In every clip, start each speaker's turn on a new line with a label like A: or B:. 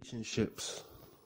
A: Relationships.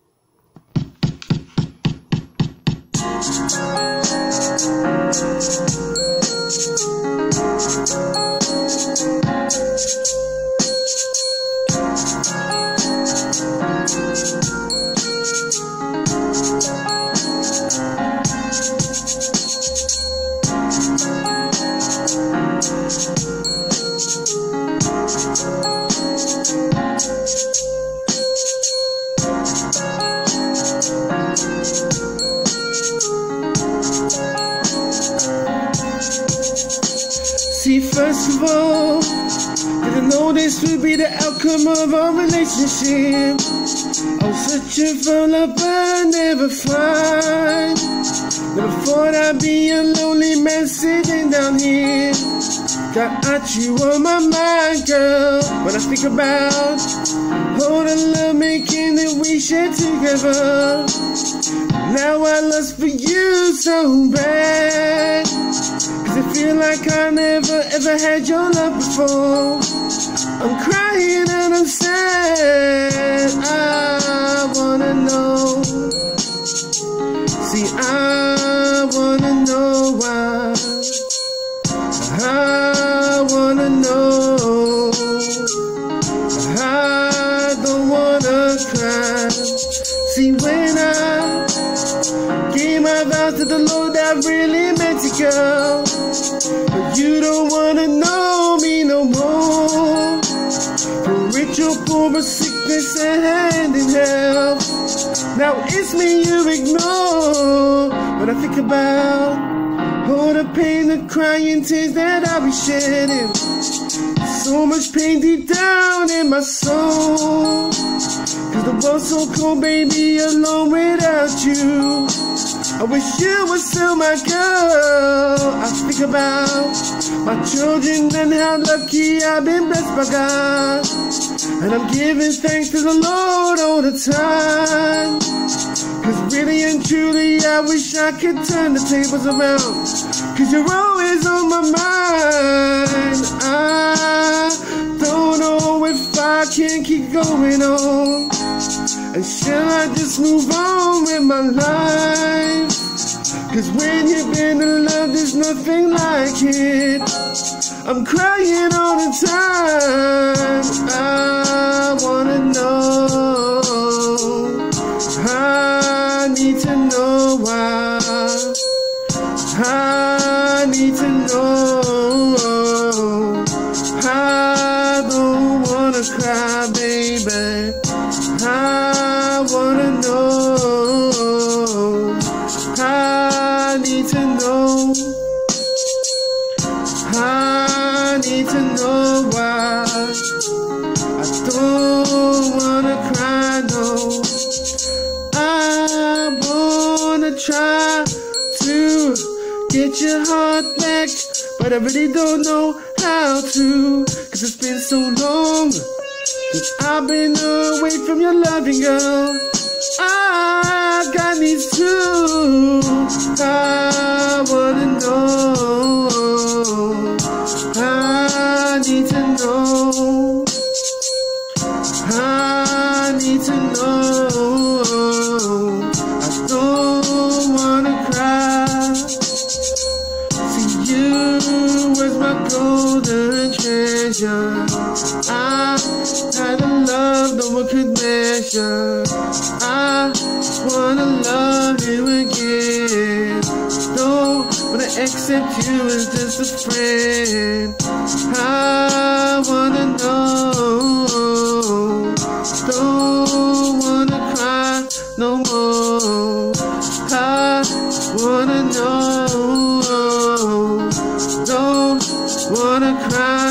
A: See, first of all, didn't know this would be the outcome of our relationship. I was searching for love but never find. Never thought I'd be a lonely man sitting down here. Got you on my mind, girl. When I think about all the love making that we share together, now I lust for you so bad. Cause I feel like I never ever had your love before. I'm crying and I'm sad. I wanna know. See, I wanna know why. I wanna know. I don't wanna cry. See, when I gave my vows to the Lord, I really meant it, girl. But you don't wanna know me no more. For rich or poor, but sickness and hand in health. Now it's me you ignore. When I think about all the pain, the crying tears that I'll be shedding, so much pain deep down in my soul. Cause the world's so cold, baby, alone without you. I wish you were still my girl. I think about my children and how lucky I've been blessed by God. And I'm giving thanks to the Lord all the time. Cause really and truly I wish I could turn the tables around. Cause you're always on my mind. I don't know if I can keep going on. And shall I just move on with my life? Cause when you've been in love, there's nothing like it. I'm crying all the time. I wanna know. I need to know why. I need to know. I don't wanna cry, baby. I wanna know. I need to know. I need to know why. I don't wanna cry, no. I wanna try to get your heart back, but I really don't know how to. Cause it's been so long that I've been away from your loving, girl. I got needs too. I wanna know. I need to know. I need to know. I don't wanna cry. See, you was my golden treasure. I had a love no one could measure. I wanna love you again. Don't wanna accept you as just a friend. I wanna know. Don't wanna cry no more. I wanna know. Don't wanna cry.